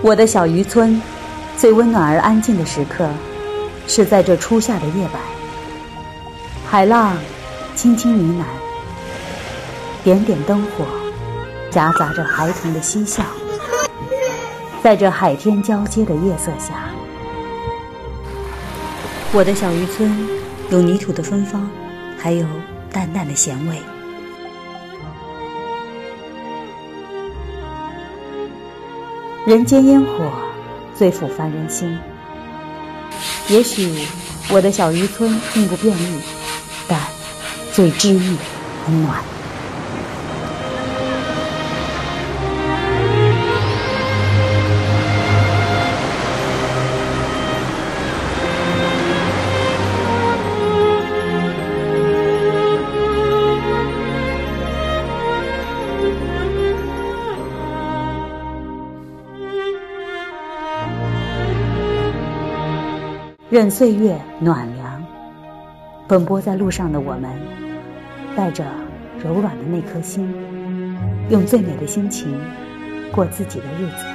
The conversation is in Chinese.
我的小渔村，最温暖而安静的时刻，是在这初夏的夜晚。海浪轻轻呢喃，点点灯火夹杂着孩童的嬉笑，在这海天交接的夜色下，我的小渔村有泥土的芬芳，还有淡淡的咸味。人间烟火最抚凡人心，也许我的小渔村并不便利，但最治愈很暖。任岁月暖凉，奔波在路上的我们，带着柔软的那颗心，用最美的心情过自己的日子。